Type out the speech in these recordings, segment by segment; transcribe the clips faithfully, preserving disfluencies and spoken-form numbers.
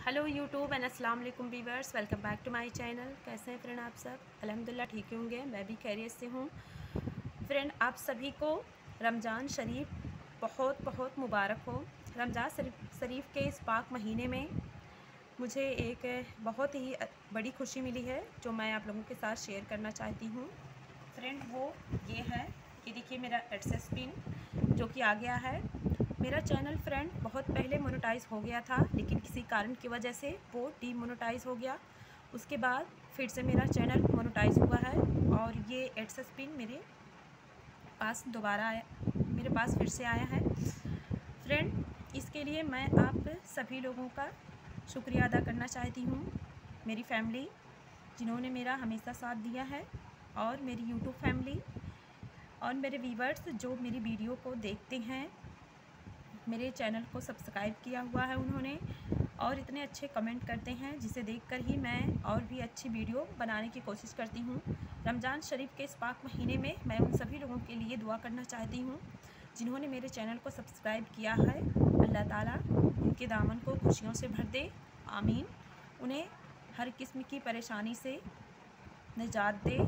Hello YouTube and अस्सलाम वालेकुम viewers, welcome back to my channel. कैसे हैं फ्रेंड आप सब? अल्हम्दुलिल्लाह ठीक होंगे, मैं भी खैरियत से हूँ। फ्रेंड आप सभी को रमज़ान शरीफ बहुत बहुत मुबारक हो। रमज़ान शरीफ शरीफ के इस पाक महीने में मुझे एक बहुत ही बड़ी खुशी मिली है जो मैं आप लोगों के साथ शेयर करना चाहती हूँ। फ्रेंड वो ये है कि देखिए मेरा एडसेस पिन जो कि आ गया है। मेरा चैनल फ्रेंड बहुत पहले मोनेटाइज़ हो गया था, लेकिन किसी कारण की वजह से वो डीमोनेटाइज़ हो गया। उसके बाद फिर से मेरा चैनल मोनेटाइज़ हुआ है और ये एडसेस पिन मेरे पास दोबारा आया, मेरे पास फिर से आया है। फ्रेंड इसके लिए मैं आप सभी लोगों का शुक्रिया अदा करना चाहती हूँ। मेरी फैमिली जिन्होंने मेरा हमेशा साथ दिया है, और मेरी यूट्यूब फैमिली और मेरे व्यूअर्स जो मेरी वीडियो को देखते हैं, मेरे चैनल को सब्सक्राइब किया हुआ है उन्होंने, और इतने अच्छे कमेंट करते हैं जिसे देखकर ही मैं और भी अच्छी वीडियो बनाने की कोशिश करती हूँ। रमज़ान शरीफ के इस पाक महीने में मैं उन सभी लोगों के लिए दुआ करना चाहती हूँ जिन्होंने मेरे चैनल को सब्सक्राइब किया है। अल्लाह ताला उनके दामन को खुशियों से भर दे, आमीन। उन्हें हर किस्म की परेशानी से निजात दे।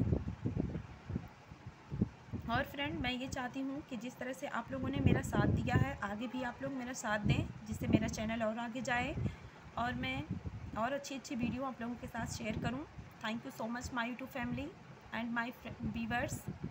और फ्रेंड मैं ये चाहती हूँ कि जिस तरह से आप लोगों ने मेरा साथ दिया है, आगे भी आप लोग मेरा साथ दें, जिससे मेरा चैनल और आगे जाए और मैं और अच्छी अच्छी वीडियो आप लोगों के साथ शेयर करूँ। Thank you so much my YouTube family and my viewers.